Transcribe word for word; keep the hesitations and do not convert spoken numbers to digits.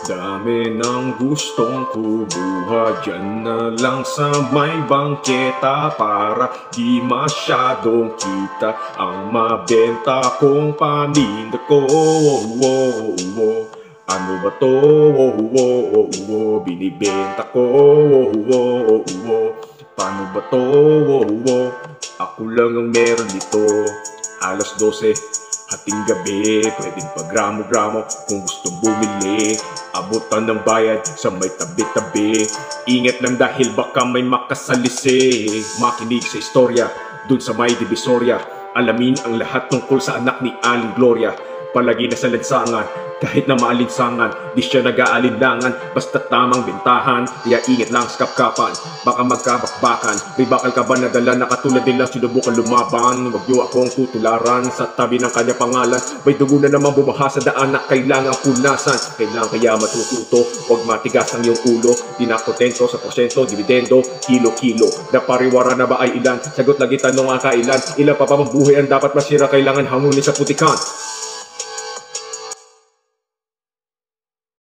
Dami ng gustong kubuha dyan na lang sa may bangketa para di masyadong kita ang mabenta kong paninda ko. Oh, oh, oh. Ano ba to? Oh, oh, oh, oh. Binibenta ko. Oh, oh, oh, oh. Paano ba to? Oh, oh. Ako lang ang meron dito. Alas dose hating gabi, pwedeng pag-gramo-gramo kung gusto bumili. Abutan ng bayad sa may tabi-tabi. Ingat lang dahil baka may makasalisi. Makinig sa istorya dun sa may divisoria. Alamin ang lahat tungkol sa anak ni Aling Gloria. Palagi na sa lansangan, kahit na maalinsangan, di siya nag-aalinlangan, basta tamang bentahan. Kaya ingat lang sa kapkapan, baka magkabakbakan. May bakal ka ba na dala na katulad nila sinubukan lumaban? Huwag niyo akong tutularan sa tabi ng kanya pangalan. May dugo na naman bumaha sa daan na kailangan punasan. Kailangan kaya matututo, huwag matigas ang iyong ulo. Di na kontento sa porsyento, dividendo, kilo-kilo. Napariwara na ba ay ilan? Sagot lagi tanong ang kailan. Ilan pa pa mabuhay ang dapat masira, kailangan hangunin sa putikan.